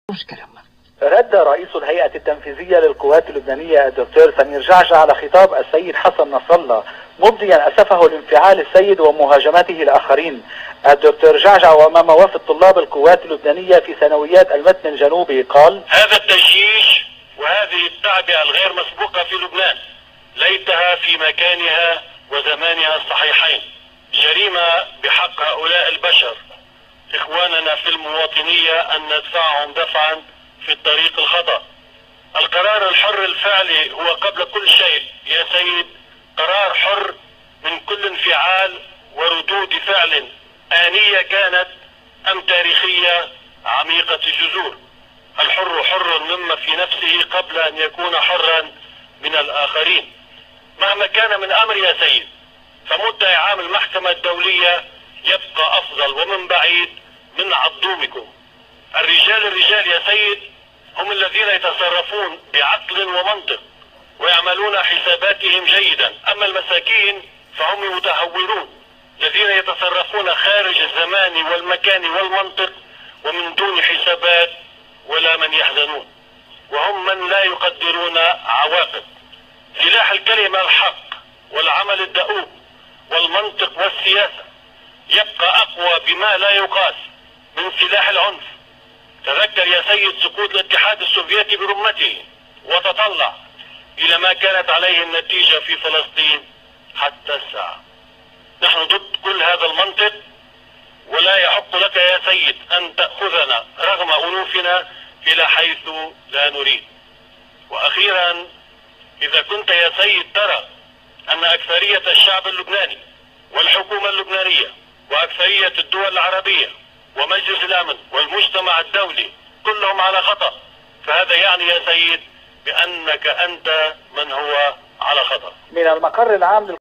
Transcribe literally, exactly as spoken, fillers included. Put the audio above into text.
مشكلة. رد رئيس الهيئة التنفيذية للقوات اللبنانية الدكتور سمير جعجع على خطاب السيد حسن نصر الله مبديا أسفه لانفعال السيد ومهاجمته الآخرين. الدكتور جعجع وأمام وفد طلاب القوات اللبنانية في ثانويات المتن الجنوبي قال: هذا التجيش وهذه التعبئة الغير مسبوقة في لبنان ليتها في مكانها وزمانها الصحيحين، جريمة بحق هؤلاء البشر إخواننا في المواطنية أن ندفعهم دفعا في الطريق الخطأ. القرار الحر الفعلي هو قبل كل شيء يا سيد قرار حر من كل انفعال وردود فعل آنية كانت أم تاريخية عميقة الجذور. الحر حر مما في نفسه قبل أن يكون حرا من الآخرين. مهما كان من أمر يا سيد فمدعي عام المحكمة الدولية يبقى أفضل ومن بعيد من عضومكم. الرجال الرجال يا سيد هم الذين يتصرفون بعقل ومنطق ويعملون حساباتهم جيدا، أما المساكين فهم متهورون الذين يتصرفون خارج الزمان والمكان والمنطق ومن دون حسابات ولا من يحزنون، وهم من لا يقدرون عواقب. سلاح الكلمة الحق والعمل الدؤوب والمنطق والسياسة يبقى أقوى بما لا يقاس من سلاح العنف. تذكر يا سيد سقوط الاتحاد السوفيتي برمته وتطلع إلى ما كانت عليه النتيجة في فلسطين حتى الساعة. نحن ضد كل هذا المنطق ولا يحق لك يا سيد أن تأخذنا رغم أنوفنا إلى حيث لا نريد. وأخيرا إذا كنت يا سيد ترى أن أكثرية الشعب اللبناني والحكومة اللبنانية وأكثرية الدول العربية ومجلس الأمن والمجتمع الدولي كلهم على خطأ، فهذا يعني يا سيد بأنك أنت من هو على خطأ. من المقر العام